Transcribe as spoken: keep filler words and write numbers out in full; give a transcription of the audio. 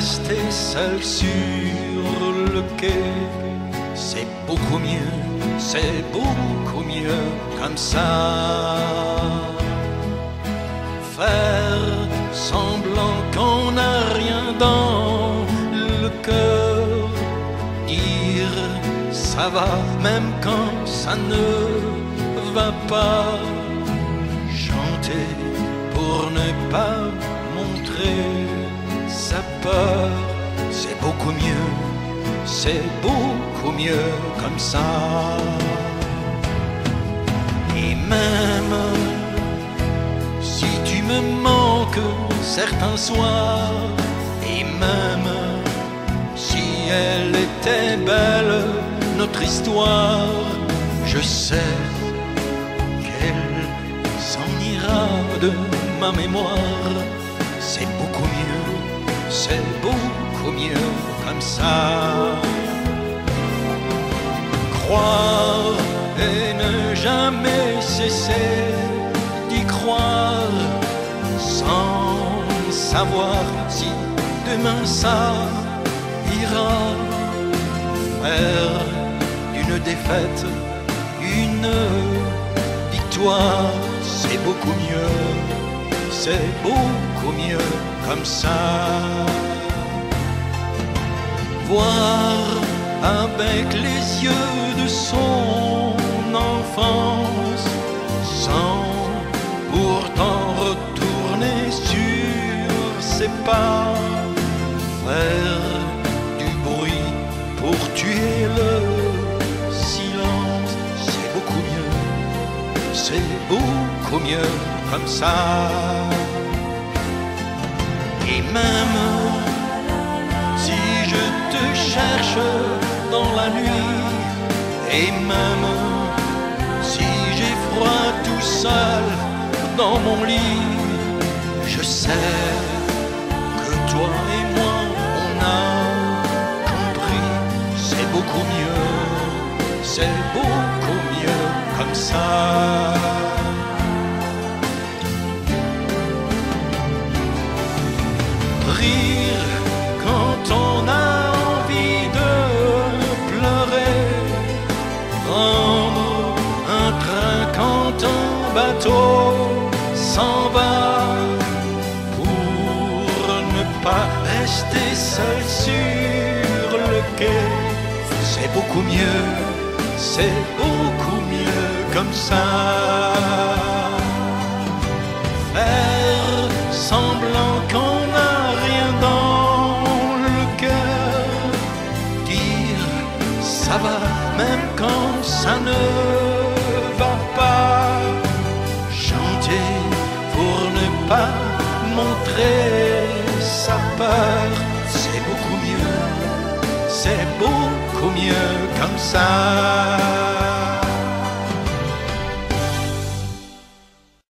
rester seul sur le quai. C'est beaucoup mieux, c'est beaucoup mieux comme ça. Faire semblant qu'on n'a rien dans le cœur, dire ça va même quand ça ne va pas, chanter pour ne pas montrer sa peur, c'est beaucoup mieux, c'est beaucoup mieux comme ça. Et même si tu me manques certains soirs, et même si elle était belle, notre histoire, je sais qu'elle s'en ira de ma mémoire. C'est beaucoup mieux, c'est beaucoup mieux comme ça. Croire et ne jamais cesser d'y croire, sans savoir si demain ça ira. Faire d'une défaite une victoire, c'est beaucoup mieux, c'est beaucoup mieux comme ça. Voir avec les yeux de son enfance, sans pourtant retourner sur ses pas, faire du bruit pour tuer le silence, c'est beaucoup mieux, c'est beaucoup mieux comme ça. Et même si je te cherche dans la nuit, et même si j'ai froid tout seul dans mon lit, je sais que toi et moi on a compris, c'est beaucoup mieux, c'est beaucoup mieux comme ça. Rire quand on a envie de pleurer, prendre un train quand un bateau s'en va, pour ne pas rester seul sur le quai. C'est beaucoup mieux, c'est beaucoup mieux comme ça. Faire semblant qu'on n'a rien dans le cœur, dire ça va même quand ça ne va pas, chanter pour ne pas montrer sa peur, c'est beaucoup mieux, c'est beaucoup mieux comme ça.